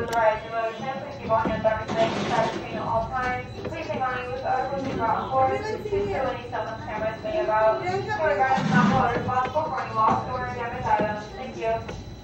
with the right devotion. Please keep on your third thing, try to at all times. Please hang on with other pushing brought forward. Please feel any someone's cameras may about. Tour guide is not held responsible for any lost or damaged items. Thank you.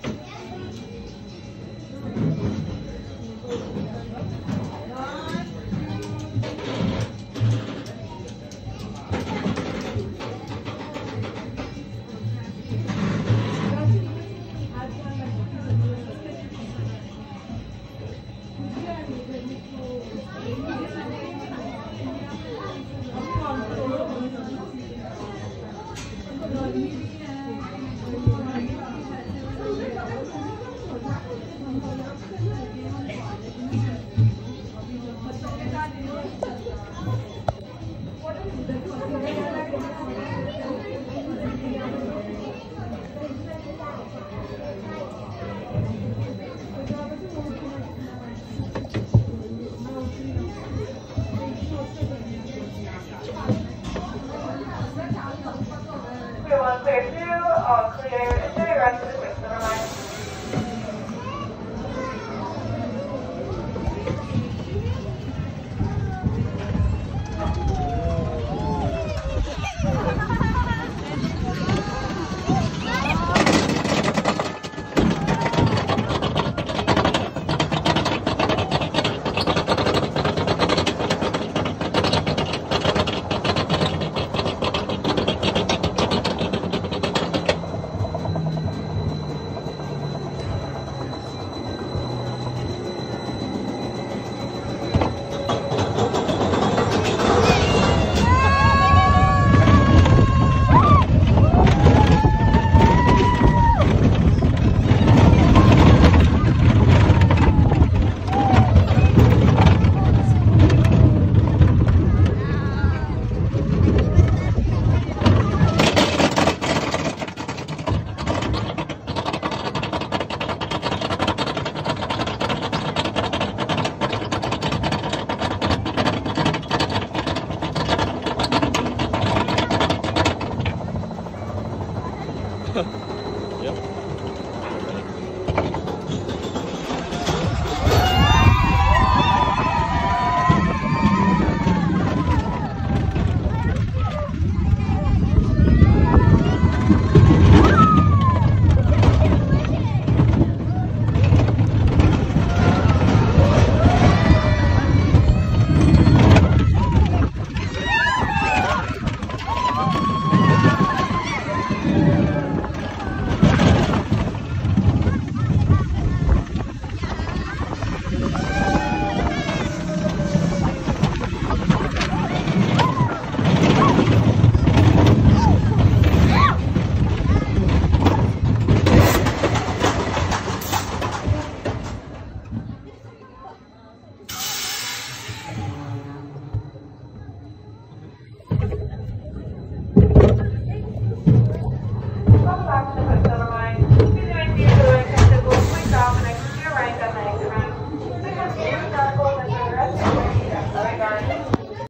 Clear through, all clear. Enjoy your rest of the QuickSilver Mine. Yep.